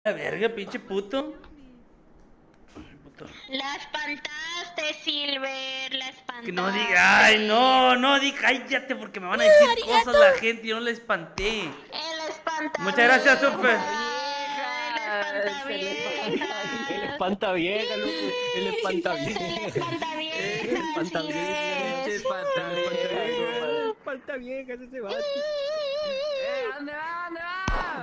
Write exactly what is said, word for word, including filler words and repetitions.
La verga, pinche puto. puto. La espantaste, Silver, la espantaste. Que no diga, ay, no, no diga, cállate, porque me van a decir Uh, cosas la gente, yo no la espanté. El espantaviejas. Muchas gracias, Super. El espantaviejas. El espantavieja, loco. El espantavieja. El espantaviejas. El espantavieja. El espantavieja. El espantavieja, ese vato. espantaviejas. Eh, anda, anda.